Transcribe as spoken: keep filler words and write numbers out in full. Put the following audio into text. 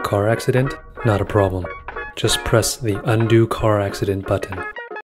Car accident? Not a problem. Just press the undo car accident button.